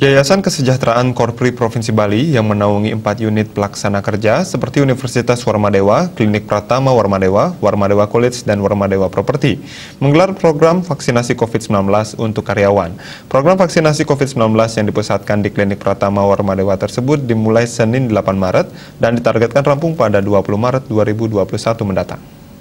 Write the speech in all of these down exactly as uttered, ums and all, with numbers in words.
Yayasan Kesejahteraan Korpri Provinsi Bali yang menaungi empat unit pelaksana kerja seperti Universitas Warmadewa, Klinik Pratama Warmadewa, Warmadewa College, dan Warmadewa Property menggelar program vaksinasi COVID sembilan belas untuk karyawan. Program vaksinasi COVID sembilan belas yang dipusatkan di Klinik Pratama Warmadewa tersebut dimulai Senin delapan Maret dan ditargetkan rampung pada dua puluh Maret dua ribu dua puluh satu mendatang.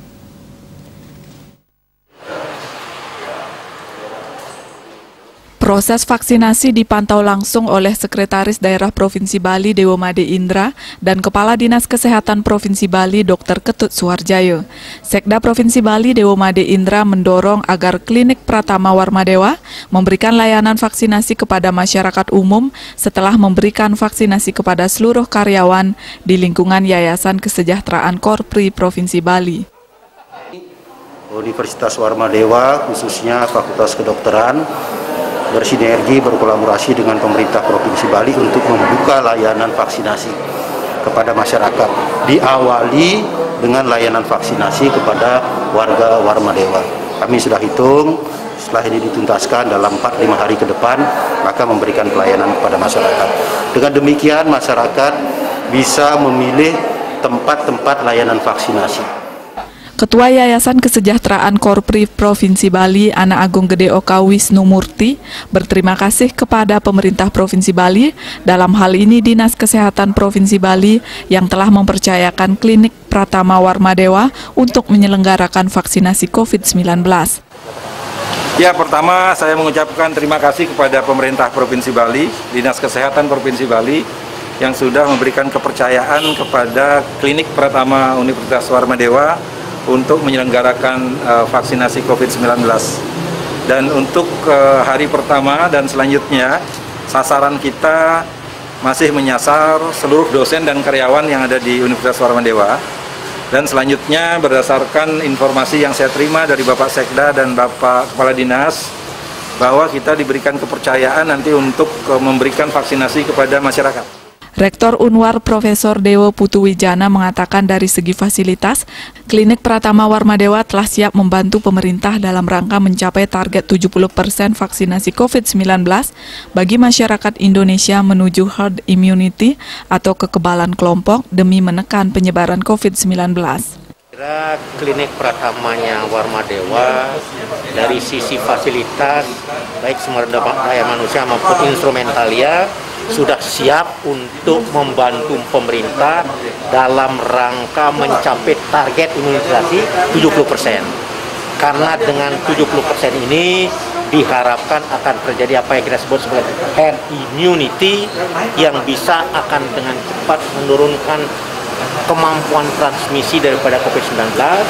Proses vaksinasi dipantau langsung oleh Sekretaris Daerah Provinsi Bali Dewo Made Indra dan Kepala Dinas Kesehatan Provinsi Bali Dokter Ketut Suharjayo. Sekda Provinsi Bali Dewo Made Indra mendorong agar Klinik Pratama Warmadewa memberikan layanan vaksinasi kepada masyarakat umum setelah memberikan vaksinasi kepada seluruh karyawan di lingkungan Yayasan Kesejahteraan Korpri Provinsi Bali. Universitas Warmadewa khususnya Fakultas Kedokteran bersinergi berkolaborasi dengan pemerintah Provinsi Bali untuk membuka layanan vaksinasi kepada masyarakat. Diawali dengan layanan vaksinasi kepada warga Warmadewa. Kami sudah hitung setelah ini dituntaskan dalam empat sampai lima hari ke depan maka memberikan pelayanan kepada masyarakat. Dengan demikian masyarakat bisa memilih tempat-tempat layanan vaksinasi. Ketua Yayasan Kesejahteraan Korpri Provinsi Bali, Anak Agung Gede Oka Wisnu Murti, berterima kasih kepada pemerintah Provinsi Bali, dalam hal ini Dinas Kesehatan Provinsi Bali yang telah mempercayakan Klinik Pratama Warmadewa untuk menyelenggarakan vaksinasi COVID sembilan belas. Ya, pertama saya mengucapkan terima kasih kepada pemerintah Provinsi Bali, Dinas Kesehatan Provinsi Bali, yang sudah memberikan kepercayaan kepada Klinik Pratama Universitas Warmadewa untuk menyelenggarakan uh, vaksinasi COVID sembilan belas. Dan untuk uh, hari pertama dan selanjutnya, sasaran kita masih menyasar seluruh dosen dan karyawan yang ada di Universitas Warmadewa. Dan selanjutnya berdasarkan informasi yang saya terima dari Bapak Sekda dan Bapak Kepala Dinas, bahwa kita diberikan kepercayaan nanti untuk uh, memberikan vaksinasi kepada masyarakat. Rektor Unwar Profesor Dewo Putuwijana mengatakan dari segi fasilitas, Klinik Pratama Warmadewa telah siap membantu pemerintah dalam rangka mencapai target tujuh puluh persen vaksinasi COVID sembilan belas bagi masyarakat Indonesia menuju herd immunity atau kekebalan kelompok demi menekan penyebaran COVID sembilan belas. Kira Klinik Pratamanya Warmadewa dari sisi fasilitas, baik sumber daya manusia maupun instrumentalia, sudah siap untuk membantu pemerintah dalam rangka mencapai target imunisasi tujuh puluh persen. Karena dengan tujuh puluh persen ini diharapkan akan terjadi apa yang kita sebut sebagai herd immunity yang bisa akan dengan cepat menurunkan kemampuan transmisi daripada COVID sembilan belas.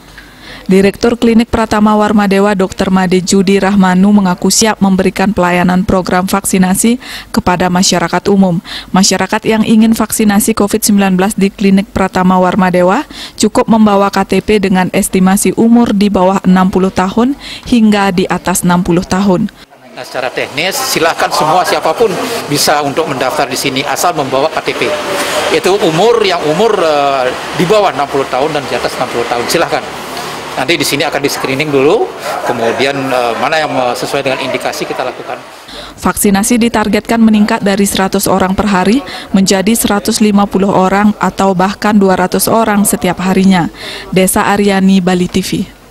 Direktur Klinik Pratama Warmadewa Dokter Made Judi Rahmanu mengaku siap memberikan pelayanan program vaksinasi kepada masyarakat umum. Masyarakat yang ingin vaksinasi COVID sembilan belas di Klinik Pratama Warmadewa cukup membawa K T P dengan estimasi umur di bawah enam puluh tahun hingga di atas enam puluh tahun. Nah, secara teknis silakan semua siapapun bisa untuk mendaftar di sini asal membawa K T P. Itu umur yang umur uh, di bawah enam puluh tahun dan di atas enam puluh tahun. Silakan. Nanti di sini akan di-screening dulu, kemudian uh, mana yang sesuai dengan indikasi kita lakukan. Vaksinasi ditargetkan meningkat dari seratus orang per hari menjadi seratus lima puluh orang atau bahkan dua ratus orang setiap harinya. Desa Aryani, Bali T V.